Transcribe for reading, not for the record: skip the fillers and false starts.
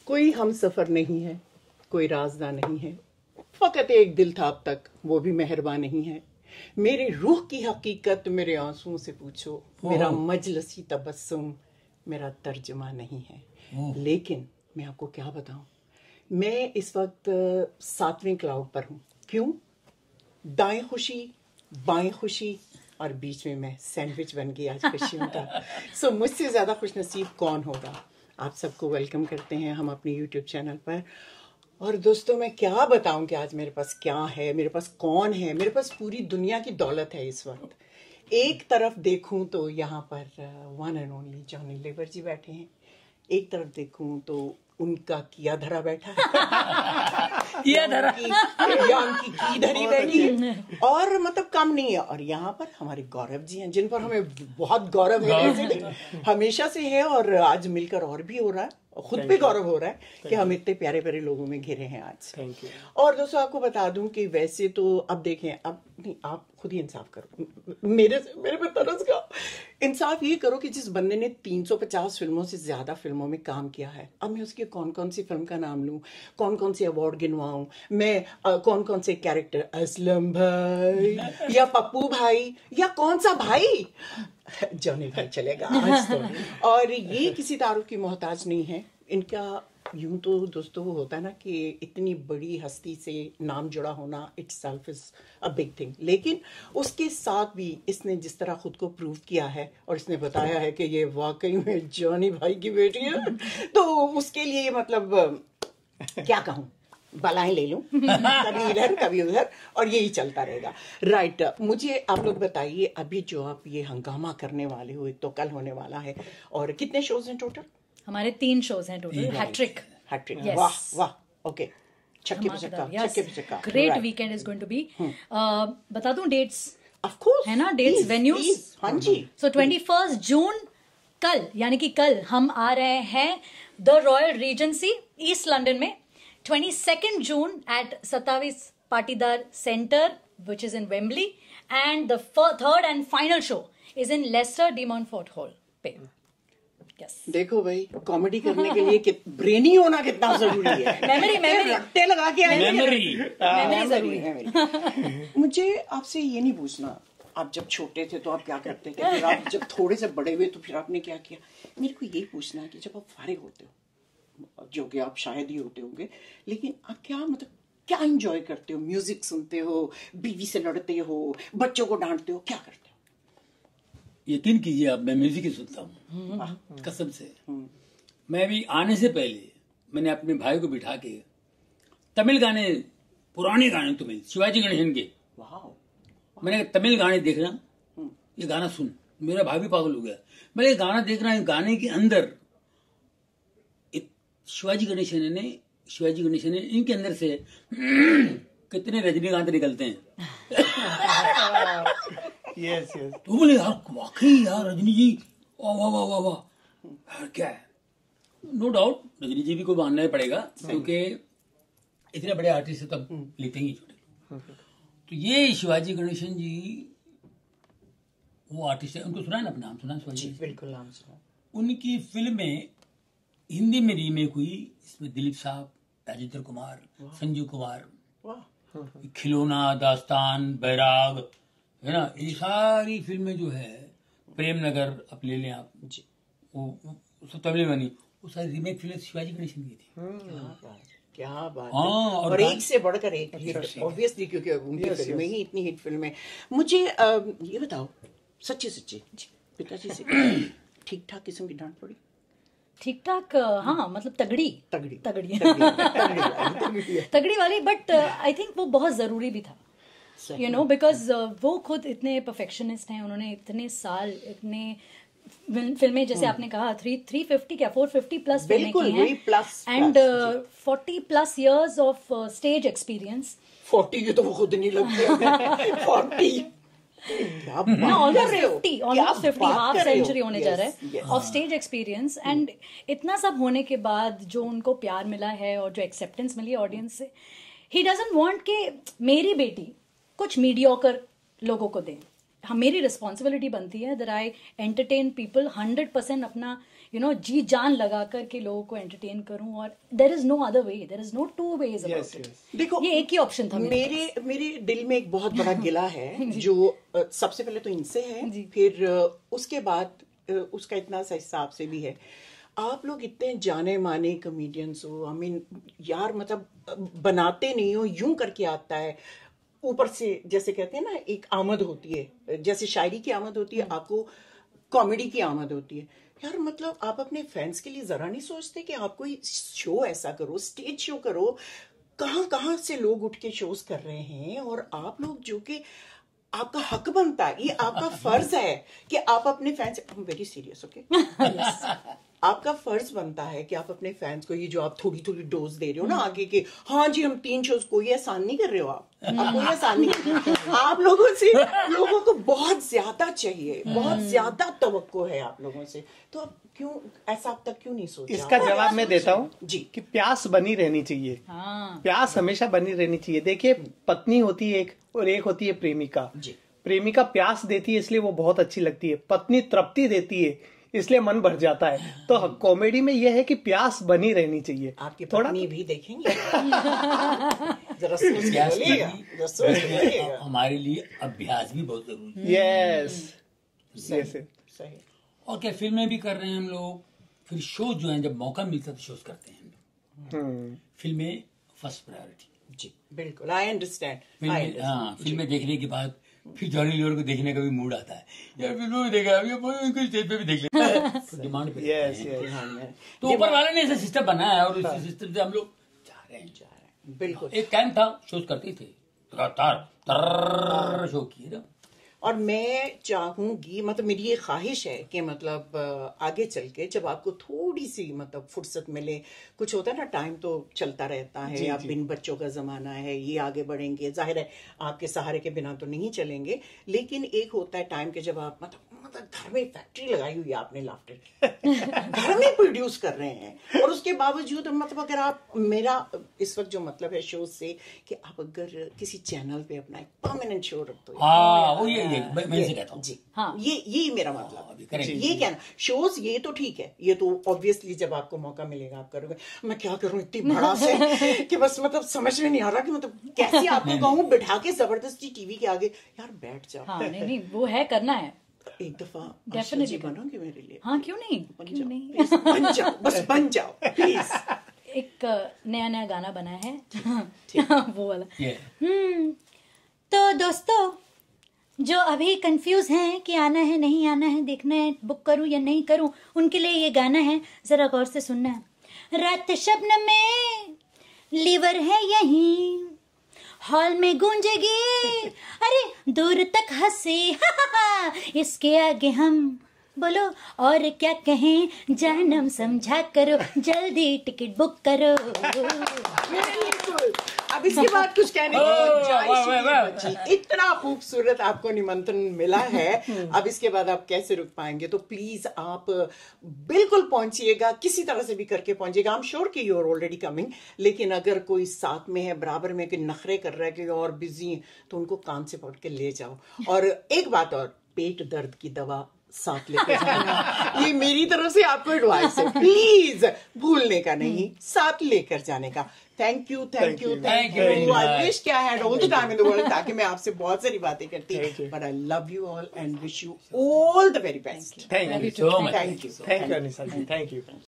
कोई हम सफर नहीं है, कोई राजदा नहीं है, फकत एक दिल था अब तक, वो भी मेहरबान नहीं है। मेरी रूह की हकीकत मेरे आंसुओं से पूछो, मेरा मजलसी तबस्सुम मेरा तर्जुमा नहीं है। लेकिन मैं आपको क्या बताऊं, मैं इस वक्त 7वें क्लाउड पर हूं। क्यों? दाएं खुशी, बाएं खुशी और बीच में मैं सैंडविच बन गई आज खुशियों का। सो मुझसे ज्यादा खुश नसीब कौन होगा। आप सबको वेलकम करते हैं हम अपने यूट्यूब चैनल पर। और दोस्तों, मैं क्या बताऊं कि आज मेरे पास क्या है, मेरे पास कौन है। मेरे पास पूरी दुनिया की दौलत है इस वक्त। एक तरफ देखूं तो यहाँ पर one and only Johnny Lever ji बैठे हैं, एक तरफ देखूं तो उनका किया धरा बैठा है किया धरा या उनकी की धरी बैठी है, और मतलब कम नहीं है। और यहाँ पर हमारे गौरव जी हैं, जिन पर हमें बहुत गौरव है, हमेशा से है और आज मिलकर और भी हो रहा है। खुद पे गौरव हो रहा है कि हम इतने प्यारे प्यारे लोगों में घिरे हैं आज। Thank you. और दोस्तों, आपको बता दूं कि वैसे तो अब देखें, अब नहीं, आप खुद ही इंसाफ करो, मेरे पे तरस का इंसाफ ये करो कि जिस बंदे ने 350 फिल्मों से ज्यादा फिल्मों में काम किया है, अब मैं उसकी कौन कौन सी फिल्म का नाम लूं, कौन कौन से अवार्ड गिनवाऊं मैं, कौन कौन से कैरेक्टर, असलम भाई या पप्पू भाई या कौन सा भाई, जॉनी भाई चलेगा आज तो। और ये किसी तारुफ की मोहताज नहीं है इनका। यूं तो दोस्तों वो होता है ना कि इतनी बड़ी हस्ती से नाम जुड़ा होना itself is a big thing, लेकिन उसके साथ भी इसने जिस तरह खुद को प्रूव किया है और इसने बताया है कि ये वाकई में जॉनी भाई की बेटी है, तो उसके लिए मतलब क्या कहूँ, बलाएं ले लूं कभी इधर कभी उधर, और यही चलता रहेगा। राइट, मुझे आप लोग बताइए, अभी जो आप ये हंगामा करने वाले हो, एक तो कल होने वाला है, और कितने शोज हैं टोटल? हमारे 3 शोज हैं टोटल। हैट्रिक। हैट्रिक, वाह वाह, ओके, छक्के पे छक्का, great weekend is going to be. बता दूं डेट्स? ऑफ कोर्स, है ना, डेट्स, वेन्यूज। हाँ जी। सो 21 जून कल, यानी कि कल हम आ रहे हैं the Royal Regency East London में। 22 June at 27 Patidar Centre which is in Wembley, and the third and final show is in Leicester De Montfort Hall पे। Yes. देखो भाई, कॉमेडी करने के लिए ब्रेनी होना कितना जरूरी है। मेमोरी रट्टे लगा के मेमोरी जरूरी है। मुझे आपसे ये नहीं पूछना आप जब छोटे थे तो आप क्या करते थे, फिर आप जब थोड़े से बड़े हुए तो फिर आपने क्या किया। मेरे को यही पूछना है कि जब आप फारिग होते हो, जो कि आप शायद ही होते होंगे, लेकिन आप क्या मतलब क्या एंजॉय करते हो? म्यूजिक सुनते हो, बीवी से लड़ते हो, बच्चों को डांटते हो, क्या करते हो? यकीन कीजिए आप, मैं म्यूजिक ही सुनता हूँ कसम से। मैं भी आने से पहले मैंने अपने भाई को बिठा के तमिल गाने, पुराने गाने तमिल, शिवाजी गणेशन के, मैंने कहा तमिल गाने देखना, ये गाना सुन। मेरा भाई भी पागल हो गया। मैंने ये गाना देख रहा हूँ, गाने के अंदर शिवाजी गणेशन ने इनके अंदर से कितने रजनीकांत निकलते हैं। यस तो बोले यार वाकई यार रजनी जी, वाह वाह वाह वाह वाह, क्या है। नो डाउट रजनी जी भी को मानना ही पड़ेगा, क्योंकि इतने बड़े आर्टिस्ट है तब लिखते ही छोटे। तो ये शिवाजी गणेशन जी वो आर्टिस्ट है, उनको सुना है ना, अपना नाम सुना शिवाजी? बिल्कुल नाम सुना। उनकी फिल्में हिंदी में रीमेक हुई, इसमें दिलीप साहब, राजेंद्र कुमार, संजीव कुमार, खिलौना, दास्तान, बैराग, है ना, ये सारी फिल्में जो है, प्रेम नगर आप ले लें आप जी, वो सब तमिल बनी, वो सारी रीमेक फिल्म शिवाजी गणेशन की थी। क्या बात है। हाँ, और एक से बढ़कर एक हिट, ऑब्वियसली, क्योंकि उनकी फिल्में ही इतनी हिट फिल्में। मुझे ये बताओ, सच्चे पिताजी से ठीक ठाक किस्म की डांट पड़ी? ठीक ठाक, हाँ, मतलब तगड़ी वाली, बट आई थिंक वो बहुत जरूरी भी था, यू नो, बिकॉज वो खुद इतने परफेक्शनिस्ट हैं। उन्होंने इतने साल, इतने फिल्में, जैसे आपने कहा 350 क्या 450 प्लस फिल्में की हैं, and 40 plus years of stage experience. 40 के तो वो खुद नहीं लगते। 40 ऑलमोस्ट 50 हाफ सेंचुरी होने जा रहा है ऑफ स्टेज एक्सपीरियंस। एंड इतना सब होने के बाद जो उनको प्यार मिला है और जो एक्सेप्टेंस मिली ऑडियंस से, ही डजंट वांट कि मेरी बेटी कुछ मीडियोकर लोगों को दे। मेरी रिस्पॉन्सिबिलिटी बनती है दैट आई एंटरटेन पीपल 100% अपना, जी जान लगा कर के लोगों को एंटरटेन करूं, और there is no other way, there is no two ways about it. देखो, ये एक ही ऑप्शन था मेरे दिल में एक बहुत बड़ा गिला है जो सबसे पहले तो इनसे है, फिर उसके बाद उसका इतना सा हिसाब से भी है। आप लोग इतने जाने माने कॉमेडियंस हो, आई मीन यार, मतलब बनाते नहीं हो, यूं करके आता है ऊपर से, जैसे कहते हैं ना एक आमद होती है, जैसे शायरी की आमद होती है, आपको कॉमेडी की आमद होती है। यार मतलब आप अपने फैंस के लिए जरा नहीं सोचते कि आप कोई शो ऐसा करो, स्टेज शो करो, कहाँ कहाँ से लोग उठ के शोज कर रहे हैं, और आप लोग जो कि आपका हक बनता है, ये आपका फर्ज है कि आप अपने फैंस, वेरी सीरियस ओके, आपका फर्ज बनता है कि आप अपने फैंस को ये जो आप थोड़ी थोड़ी डोज दे रहे हो ना आगे के, हाँ जी हम 3 शोज, कोई एहसान नहीं कर रहे हो आप कोई एहसान नहीं कर रहे हो। आप लोगों को बहुत ज्यादा चाहिए, बहुत ज्यादा तवक्को है आप लोगों से, तो आप क्यों ऐसा अब तक क्यों नहीं सोचा? इसका जवाब मैं देता हूँ जी, कि प्यास बनी रहनी चाहिए। प्यास हमेशा बनी रहनी चाहिए। देखिए, पत्नी होती है एक, और एक होती है प्रेमिका जी। प्रेमिका प्यास देती है इसलिए वो बहुत अच्छी लगती है, पत्नी तृप्ति देती है इसलिए मन भर जाता है। तो कॉमेडी में यह है कि प्यास बनी रहनी चाहिए। आपकी पत्नी भी देखेंगे जरा सोच के बोलिएगा, जरा सोच के बोलिएगा। हमारे लिए अभ्यास भी बहुत जरूरी है। यस, सही। और क्या फिल्में भी कर रहे हैं हम लोग, फिर शो जो है जब मौका मिलता है तो शोज करते हैं हम लोग। फिल्में फर्स्ट प्रायोरिटी जी, बिल्कुल, आई अंडरस्टैंड। फिल्में देखने के बाद फिर जॉनी लीवर को देखने का भी मूड आता है, यार फिल्मों में देखा, अभी स्टेज पे भी देख लेते डिमांड पे। तो ऊपर वाले ने ऐसा सिस्टम बनाया है और उसी सिस्टम से हम लोग जा रहे हैं। बिल्कुल, एक टाइम था शोज करते थे, लगातार शो किए ना। और मैं चाहूंगी, मतलब मेरी ये ख्वाहिश है कि मतलब आगे चल के जब आपको थोड़ी सी मतलब फुर्सत मिले, कुछ होता है ना, टाइम तो चलता रहता है, अब बिन बच्चों का जमाना है, ये आगे बढ़ेंगे, जाहिर है आपके सहारे के बिना तो नहीं चलेंगे, लेकिन एक होता है टाइम के जब आप मतलब घर में फैक्ट्री लगाई हुई है आपने लाफ्टर घर में प्रोड्यूस कर रहे हैं, और उसके बावजूद मतलब अगर आप, मेरा इस वक्त जो मतलब है शो से कि आप अगर किसी चैनल पे अपना एक परमानेंट शो रख दो, वो ये मैं से कहता हूँ जी, हाँ, ये मेरा मतलब, ये कहना शोज, ये तो ठीक है, ये तो ऑब्वियसली जब आपको मौका मिलेगा आप करोगे। मैं क्या करूं इतनी बड़ा से कि बस मतलब समझ में नहीं आ रहा कि मतलब कैसे आपको कहूं बिठा के जबरदस्ती टीवी के आगे, यार बैठ जाओ। हाँ, नहीं वो है, करना है एक दफा, डेफिनेटली बनोगे मेरे लिए। हाँ, क्यों नहीं, क्यों नहीं, बन जाओ, बस बन जाओ प्लीज। एक नया गाना बना है वो वाला। तो दोस्तों जो अभी कंफ्यूज हैं कि आना है नहीं आना है, देखना है बुक करूं या नहीं करूं, उनके लिए ये गाना है, जरा गौर से सुनना है। रात शबनम में लीवर है यहीं, हॉल में गूंजेगी अरे दूर तक हंसी, इसके आगे हम बोलो और क्या कहें, जानम समझा करो, जल्दी टिकट बुक करो। अब इसके बाद कुछ कहने की इतना खूबसूरत आपको निमंत्रण मिला है, अब इसके बाद आप कैसे रुक पाएंगे? तो प्लीज आप बिल्कुल पहुंचिएगा, किसी तरह से भी करके पहुंचिएगा। आई एम श्योर कि यू आर ऑलरेडी कमिंग, लेकिन अगर कोई साथ में है, बराबर में कोई नखरे कर रहा है कि और बिजी है, तो उनको कान से पकड़ के ले जाओ। और एक बात और, पेट दर्द की दवा साथ लेकर जाना, ये मेरी तरफ से आपको एडवाइस है, प्लीज भूलने का नहीं, साथ लेकर जाने का। Thank you, thank you, thank you. I wish I had all the time in the world, ताकि मैं आपसे बहुत सारी बातें करती, but I love you all and wish you all the very best. Thank you so much. Thank you, thank you Anisha ji, thank you.